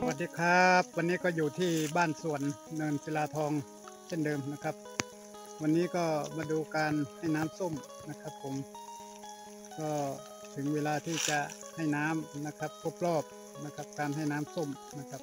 วัสดีครับวันนี้ก็อยู่ที่บ้านสวนเนินศิลาทองเช่นเดิมนะครับวันนี้ก็มาดูการให้น้ำส้มนะครับผมก็ถึงเวลาที่จะให้น้ำนะครับครบรอบนะครับการให้น้ำส้มนะครับ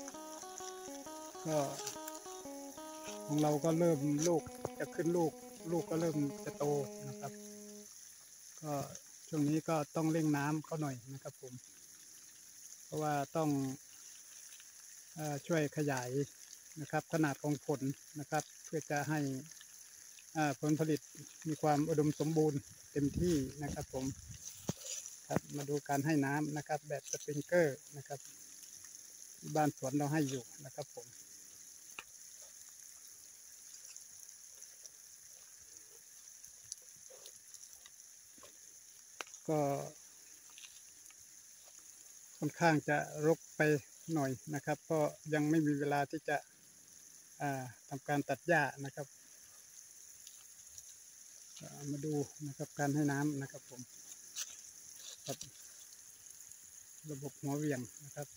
ก็ของเราก็เริ่มลูกจะขึ้นลูกก็เริ่มจะโตนะครับก็ช่วงนี้ก็ต้องเร่งน้ำเขาหน่อยนะครับผมเพราะว่าต้องช่วยขยายนะครับขนาดของผลนะครับเพื่อจะให้ผลผลิตมีความอุดมสมบูรณ์เต็มที่นะครับผมครับมาดูการให้น้ำนะครับแบบสปริงเกอร์นะครับบ้านสวนเราให้อยู่นะครับผมก็ค่อนข้างจะรกไปหน่อยนะครับเพราะยังไม่มีเวลาที่จะทำการตัดหญ้านะครับมาดูนะครับการให้น้ำนะครับผมครับระบบหัวเวียงนะครับ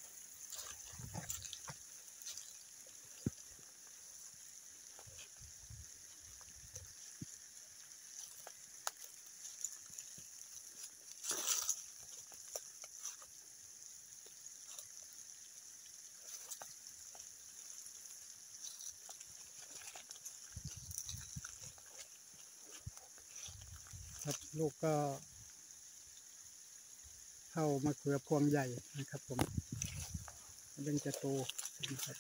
ครับลูกก็เข้ามะเขือพวงใหญ่นะครับผมเริ่มจะโตนะครับ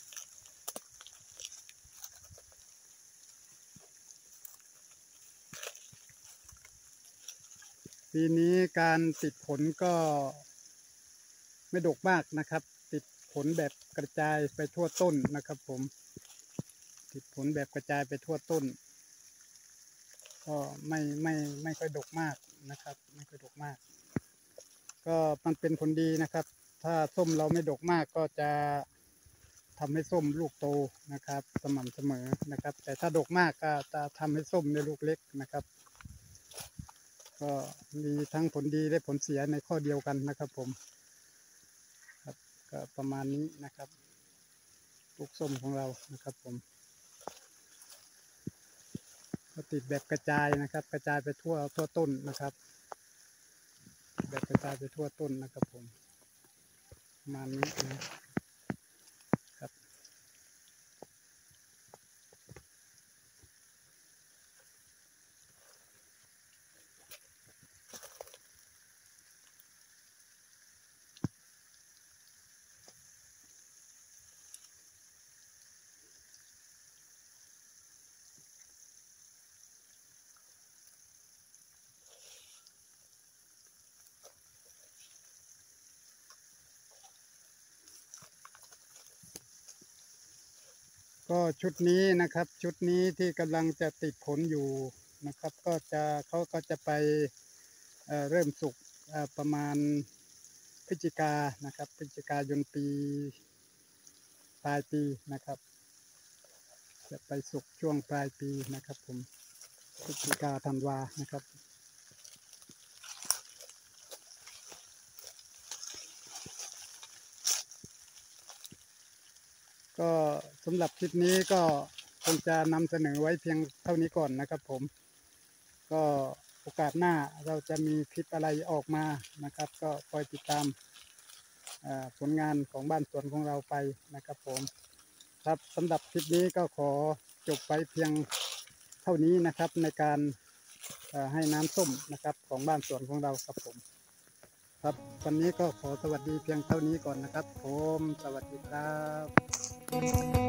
ปีนี้การติดผลก็ไม่ดกมากนะครับติดผลแบบกระจายไปทั่วต้นนะครับผมติดผลแบบกระจายไปทั่วต้นก็ไม่ค่อยดกมากนะครับไม่ค่อยดกมากก็มันเป็นผลดีนะครับถ้าส้มเราไม่ดกมากก็จะทำให้ส้มลูกโตนะครับสม่ำเสมอนะครับแต่ถ้าดกมากก็จะทำให้ส้มในลูกเล็กนะครับก็มีทั้งผลดีและผลเสียในข้อเดียวกันนะครับผมครับก็ประมาณนี้นะครับลูกส้มของเรานะครับผมก็ติดแบบกระจายนะครับกระจายไปทั่วต้นนะครับแบบกระจายไปทั่วต้นนะครับผมประมาณนี้นะครับก็ชุดนี้นะครับชุดนี้ที่กำลังจะติดผลอยู่นะครับเขาก็จะไปเริ่มสุกประมาณพฤศจิกานะครับพฤศจิกายนปีปลายปีนะครับจะไปสุกช่วงปลายปีนะครับผมพฤศจิกาธันวานะครับก็สำหรับคลิปนี้ก็คงจะนำเสนอไว้เพียงเท่านี้ก่อนนะครับผมก็โอกาสหน้าเราจะมีคลิปอะไรออกมานะครับก็คอยติดตามผลงานของบ้านสวนของเราไปนะครับผมครับสำหรับคลิปนี้ก็ขอจบไปเพียงเท่านี้นะครับในการให้น้ำส้มนะครับของบ้านสวนของเราครับผมครับวันนี้ก็ขอสวัสดีเพียงเท่านี้ก่อนนะครับผมสวัสดีครับ